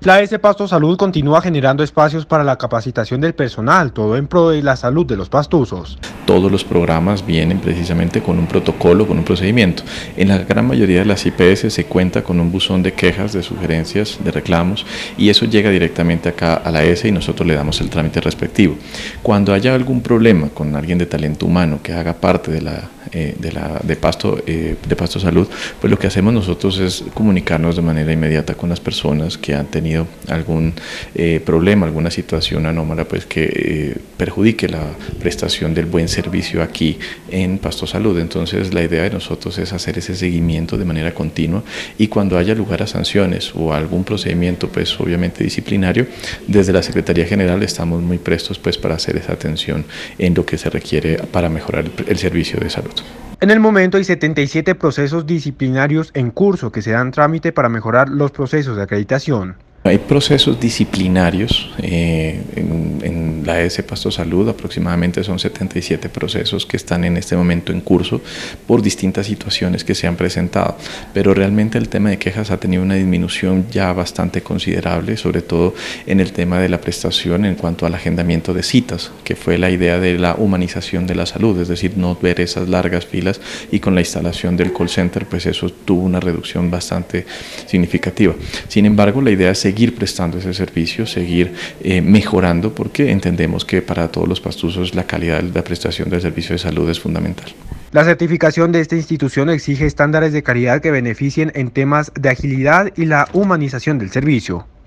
La AS Pasto Salud continúa generando espacios para la capacitación del personal, todo en pro de la salud de los pastuzos. Todos los programas vienen precisamente con un protocolo, con un procedimiento. En la gran mayoría de las IPS se cuenta con un buzón de quejas, de sugerencias, de reclamos, y eso llega directamente acá a la AS y nosotros le damos el trámite respectivo. Cuando haya algún problema con alguien de talento humano que haga parte de Pasto Salud, pues lo que hacemos nosotros es comunicarnos de manera inmediata con las personas que han tenido algún problema, alguna situación anómala, pues que perjudique la prestación del buen servicio aquí en Pasto Salud. Entonces la idea de nosotros es hacer ese seguimiento de manera continua y cuando haya lugar a sanciones o algún procedimiento, pues obviamente disciplinario, desde la Secretaría General estamos muy prestos pues para hacer esa atención en lo que se requiere para mejorar el servicio de salud. En el momento hay 77 procesos disciplinarios en curso que se dan trámite para mejorar los procesos de acreditación. Hay procesos disciplinarios en la AS Pasto Salud, aproximadamente son 77 procesos que están en este momento en curso por distintas situaciones que se han presentado, pero realmente el tema de quejas ha tenido una disminución ya bastante considerable, sobre todo en el tema de la prestación en cuanto al agendamiento de citas, que fue la idea de la humanización de la salud, es decir, no ver esas largas filas, y con la instalación del call center pues eso tuvo una reducción bastante significativa. Sin embargo, la idea es seguir prestando ese servicio, seguir mejorando, porque entendemos que para todos los pastuzos la calidad de la prestación del servicio de salud es fundamental. La certificación de esta institución exige estándares de calidad que beneficien en temas de agilidad y la humanización del servicio.